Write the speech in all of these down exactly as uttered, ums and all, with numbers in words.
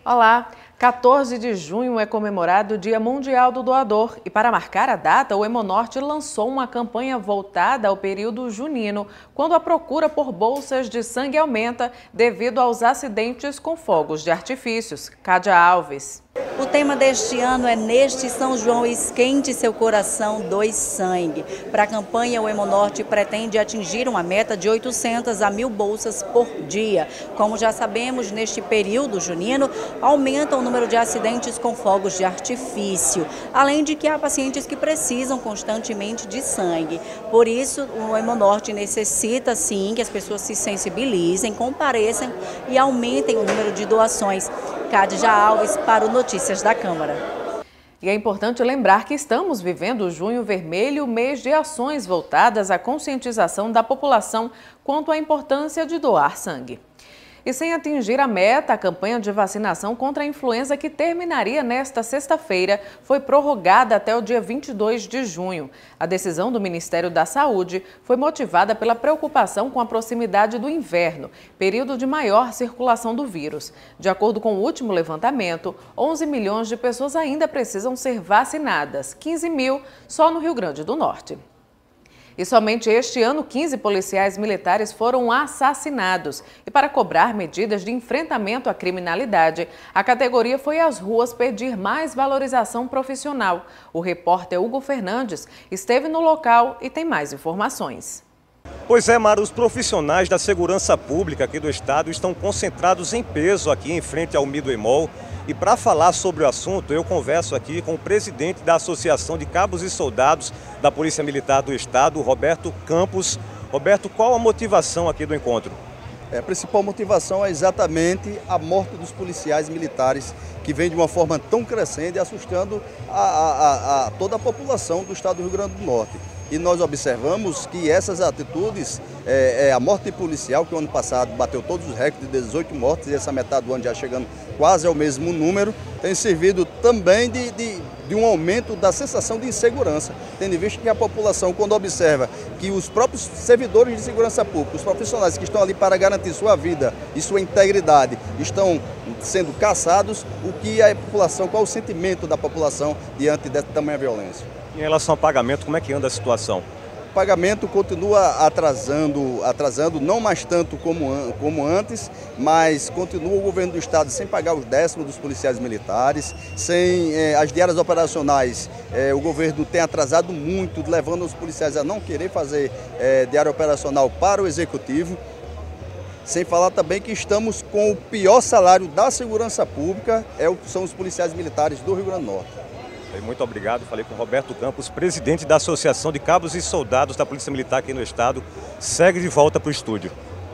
Olá! quatorze de junho é comemorado o Dia Mundial do Doador e para marcar a data, o Hemonorte lançou uma campanha voltada ao período junino, quando a procura por bolsas de sangue aumenta devido aos acidentes com fogos de artifícios. Cádia Alves. O tema deste ano é Neste São João Esquente Seu Coração, Doe Sangue. Para a campanha, o Hemonorte pretende atingir uma meta de oitocentas a mil bolsas por dia. Como já sabemos, neste período junino, aumenta o número de acidentes com fogos de artifício, além de que há pacientes que precisam constantemente de sangue. Por isso, o Hemonorte necessita sim que as pessoas se sensibilizem, compareçam e aumentem o número de doações. Cádia Alves para o Notícias da Câmara. E é importante lembrar que estamos vivendo o Junho Vermelho, mês de ações voltadas à conscientização da população quanto à importância de doar sangue. E sem atingir a meta, a campanha de vacinação contra a influenza, que terminaria nesta sexta-feira, foi prorrogada até o dia vinte e dois de junho. A decisão do Ministério da Saúde foi motivada pela preocupação com a proximidade do inverno, período de maior circulação do vírus. De acordo com o último levantamento, onze milhões de pessoas ainda precisam ser vacinadas, quinze mil só no Rio Grande do Norte. E somente este ano, quinze policiais militares foram assassinados. E para cobrar medidas de enfrentamento à criminalidade, a categoria foi às ruas pedir mais valorização profissional. O repórter Hugo Fernandes esteve no local e tem mais informações. Pois é, Mara, os profissionais da segurança pública aqui do estado estão concentrados em peso aqui em frente ao Midway. E para falar sobre o assunto, eu converso aqui com o presidente da Associação de Cabos e Soldados da Polícia Militar do Estado, Roberto Campos. Roberto, qual a motivação aqui do encontro? É, a principal motivação é exatamente a morte dos policiais militares, que vem de uma forma tão crescente e assustando a, a, a toda a população do estado do Rio Grande do Norte. E nós observamos que essas atitudes, é, é, a morte policial, que o ano passado bateu todos os recordes de dezoito mortes, e essa metade do ano já chegando quase ao mesmo número, tem servido também de, de, de um aumento da sensação de insegurança, tendo visto que a população, quando observa que os próprios servidores de segurança pública, os profissionais que estão ali para garantir sua vida e sua integridade, estão sendo caçados, o que a população, qual o sentimento da população diante dessa tamanha violência? Em relação ao pagamento, como é que anda a situação? O pagamento continua atrasando, atrasando não mais tanto como, como antes, mas continua o governo do estado sem pagar os décimos dos policiais militares, sem eh, as diárias operacionais, eh, o governo tem atrasado muito, levando os policiais a não querer fazer eh, diária operacional para o executivo. Sem falar também que estamos com o pior salário da segurança pública, é, são os policiais militares do Rio Grande do Norte. Muito obrigado. Falei com Roberto Campos, presidente da Associação de Cabos e Soldados da Polícia Militar aqui no estado. Segue de volta para o estúdio.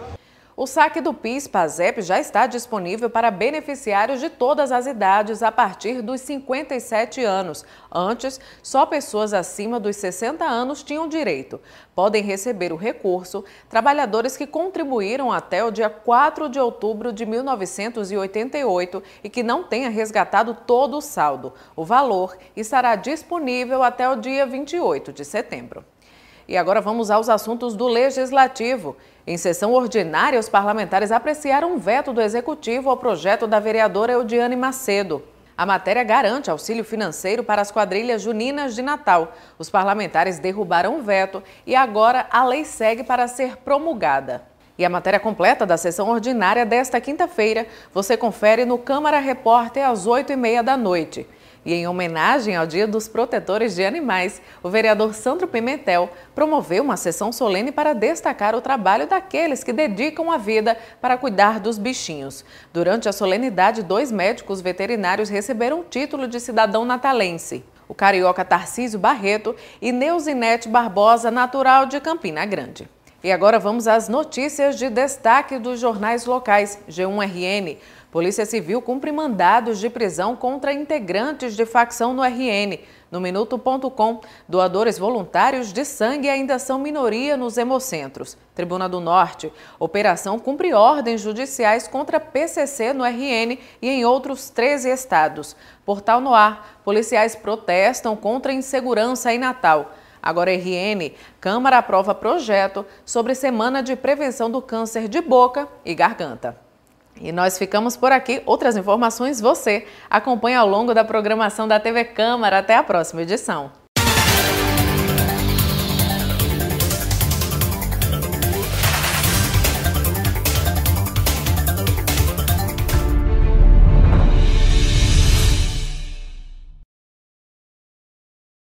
O saque do PIS/PASEP já está disponível para beneficiários de todas as idades a partir dos cinquenta e sete anos. Antes, só pessoas acima dos sessenta anos tinham direito. Podem receber o recurso trabalhadores que contribuíram até o dia quatro de outubro de mil novecentos e oitenta e oito e que não tenha resgatado todo o saldo. O valor estará disponível até o dia vinte e oito de setembro. E agora vamos aos assuntos do Legislativo. Em sessão ordinária, os parlamentares apreciaram um veto do Executivo ao projeto da vereadora Eudiane Macedo. A matéria garante auxílio financeiro para as quadrilhas juninas de Natal. Os parlamentares derrubaram o veto e agora a lei segue para ser promulgada. E a matéria completa da sessão ordinária desta quinta-feira você confere no Câmara Repórter às oito e meia da noite. E em homenagem ao Dia dos Protetores de Animais, o vereador Sandro Pimentel promoveu uma sessão solene para destacar o trabalho daqueles que dedicam a vida para cuidar dos bichinhos. Durante a solenidade, dois médicos veterinários receberam o título de cidadão natalense. O carioca Tarcísio Barreto e Neuzinete Barbosa, natural de Campina Grande. E agora vamos às notícias de destaque dos jornais locais. G um R N. Polícia Civil cumpre mandados de prisão contra integrantes de facção no R N. No Minuto ponto com, doadores voluntários de sangue ainda são minoria nos hemocentros. Tribuna do Norte, operação cumpre ordens judiciais contra P C C no R N e em outros treze estados. Portal Noir, policiais protestam contra insegurança em Natal. Agora R N, Câmara aprova projeto sobre Semana de Prevenção do Câncer de Boca e Garganta. E nós ficamos por aqui. Outras informações você acompanha ao longo da programação da T V Câmara. Até a próxima edição.